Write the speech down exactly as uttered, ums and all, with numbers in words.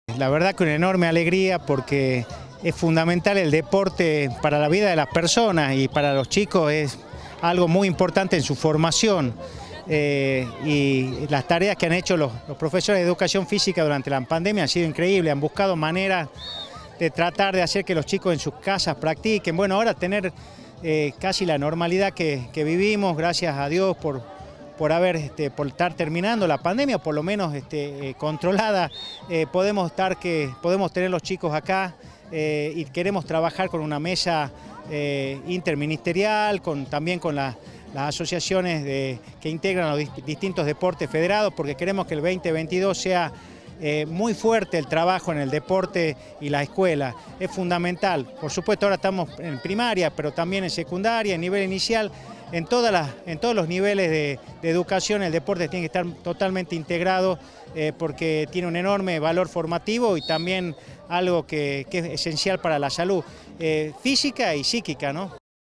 La verdad que una enorme alegría porque es fundamental el deporte para la vida de las personas y para los chicos es algo muy importante en su formación. Eh, y las tareas que han hecho los, los profesores de educación física durante la pandemia han sido increíbles, han buscado maneras de tratar de hacer que los chicos en sus casas practiquen. Bueno, ahora tener eh, casi la normalidad que, que vivimos, gracias a Dios por, por, haber, este, por estar terminando la pandemia, por lo menos este, eh, controlada, eh, podemos, estar que, podemos tener los chicos acá eh, y queremos trabajar con una mesa eh, interministerial, con, también con la, las asociaciones de, que integran los distintos deportes federados, porque queremos que el veinte veintidós sea Eh, muy fuerte el trabajo en el deporte y la escuela, es fundamental. Por supuesto ahora estamos en primaria, pero también en secundaria, en nivel inicial, en, todas las, en todos los niveles de, de educación el deporte tiene que estar totalmente integrado eh, porque tiene un enorme valor formativo y también algo que, que es esencial para la salud eh, física y psíquica, ¿no?